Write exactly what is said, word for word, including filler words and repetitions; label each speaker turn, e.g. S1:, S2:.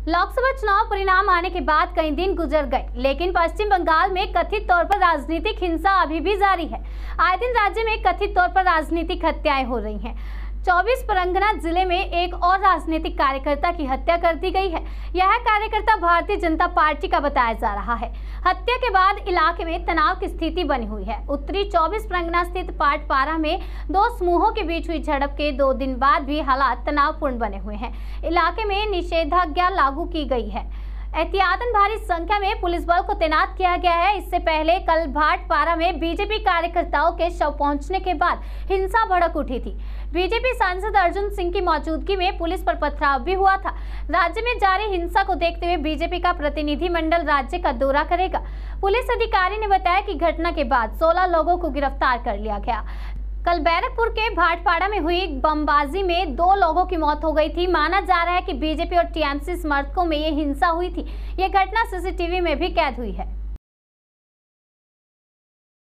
S1: लोकसभा चुनाव परिणाम आने के बाद कई दिन गुजर गए, लेकिन पश्चिम बंगाल में कथित तौर पर राजनीतिक हिंसा अभी भी जारी है। आए दिन राज्य में कथित तौर पर राजनीतिक हत्याएं हो रही हैं। चौबीस परगना जिले में एक और राजनीतिक कार्यकर्ता की हत्या कर दी गई है। यह कार्यकर्ता भारतीय जनता पार्टी का बताया जा रहा है। हत्या के बाद इलाके में तनाव की स्थिति बनी हुई है। उत्तरी चौबीस परगना स्थित पाटपारा में दो समूहों के बीच हुई झड़प के दो दिन बाद भी हालात तनावपूर्ण बने हुए हैं। इलाके में निषेधाज्ञा लागू की गई है। एहतियातन भारी संख्या में पुलिस बल को तैनात किया गया है। इससे पहले कल भाटपारा में बीजेपी कार्यकर्ताओं के शव पहुंचने के बाद हिंसा भड़क उठी थी। बीजेपी सांसद अर्जुन सिंह की मौजूदगी में पुलिस पर पथराव भी हुआ था। राज्य में जारी हिंसा को देखते हुए बीजेपी का प्रतिनिधिमंडल राज्य का दौरा करेगा। पुलिस अधिकारी ने बताया कि घटना के बाद सोलह लोगों को गिरफ्तार कर लिया गया। कल बैरकपुर के भाटपाड़ा में हुई बमबाजी में दो लोगों की मौत हो गई थी। माना जा रहा है कि बीजेपी और टीएमसी समर्थकों में ये हिंसा हुई थी। ये घटना सीसीटीवी में भी कैद हुई है।